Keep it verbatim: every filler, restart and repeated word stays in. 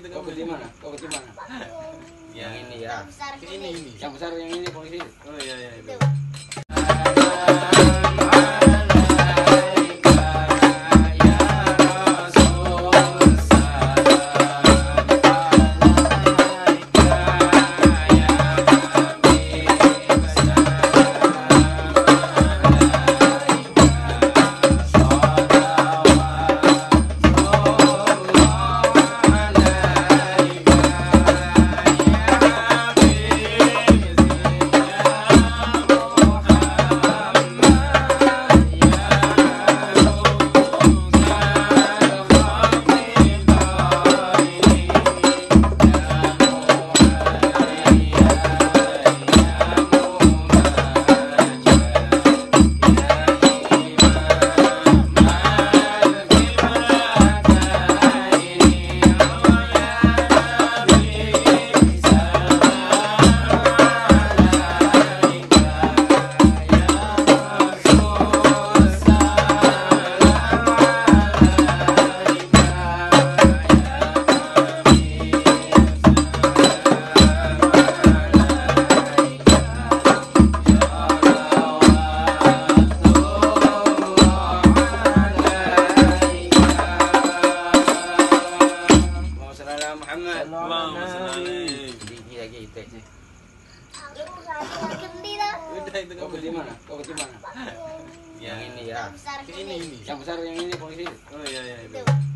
itu Kau kamu. kecil mana? Kau kecil mana? Yang ini ya. Besar Ke ini ini. Yang besar yang ini polisi. Oh iya iya itu. Muhammad. Allahumma sholli. Tinggi lagi itu. Aku saya gendi dah. Udah itu Kau kamu. kecil mana? Kau kecil mana? Yang ini ya. Besar Ke ini ini. Yang besar yang ini polisi. Oh iya iya itu. Itu.